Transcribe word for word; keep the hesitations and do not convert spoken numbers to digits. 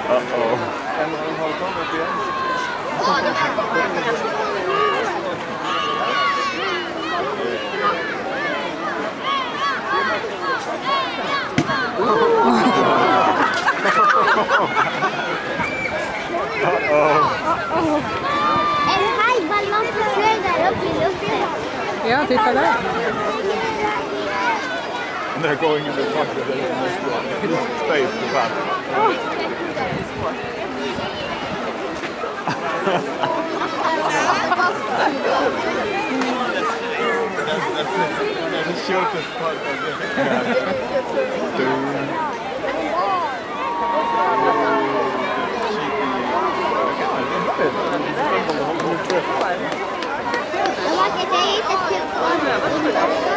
Uh-oh. En hajballong som flög där upp i luften. Ja, titta där. They're going in the front of the space to pass. That's the shortest part of it. Jag var inte jättekul.